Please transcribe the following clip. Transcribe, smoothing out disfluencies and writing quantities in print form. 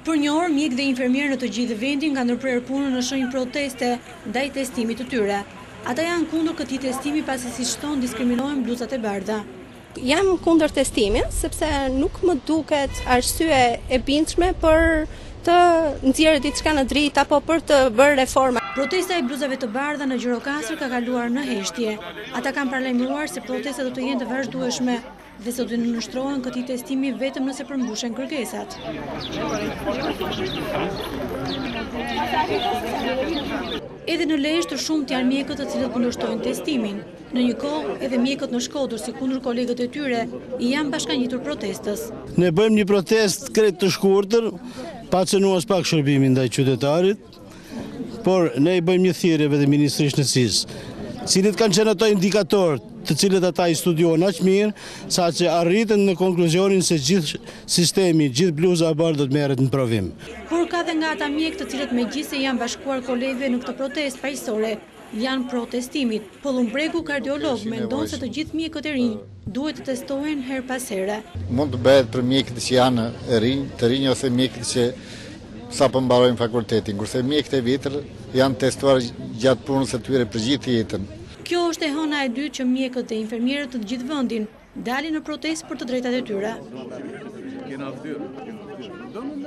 Për një orë, mjek dhe infermierë në të gjithë vendin kanë ndërprerë punën në shenjë proteste ndaj testimit të tyre. Ata janë kundër këtij testimi pasi siç thonë diskriminohen bluzat e bardha. Jam kundër testimit sepse nuk më duket arsye e bindshme për të nxjerrë diçka në dritë apo për të bërë reforma. Protesta e bluzave të bardha në Gjirokastër ka kaluar në heshtje. Ata kanë paralajmëruar se protestat do të jenë të vazhdueshme dhe se do të nënshtrohen këtij testimi vetëm nëse përmbushen kërkesat. Edhe në Lezhë të shumtë janë mjekët të cilët kundërshtojnë testimin. Në një kohë, edhe mjekët në Shkodër, si kundër kolegët e tyre, i janë bashkangjitur protestës. Ne bëjmë një protestë krejt të shkurtër, pa cënuar pak shërbimin ndaj qytetarit, por ne i bëjmë një thirrje edhe Ministrisë Shëndetësisë, cilët kanë qenë ato indikatorë të cilët ata i studiojnë aq mirë, saqë arritën në konkluzionin se gjithë sistemi, gjithë bluza e bardhë do të merret në provim. Por ka dhe nga ata mjekë të cilët megjithëse janë bashkuar kolegëve në këtë protestë paqësore, janë pro testimit. Pollumbregu, kardiolog, mendon se të gjithë mjekët e rinj duhet të testohen her pas here. Mund të bëhet për mjekët që janë të rinj ose mjekët që sapo mbarojnë fakultetin, kurse mjekët e vjetër janë testuar gjatë punës së tyre për gjithë jetën. Kjo është e hëna e dytë që mjekët dhe infermierët të gjithë vendin dalin në protestë për të drejtat e tyre.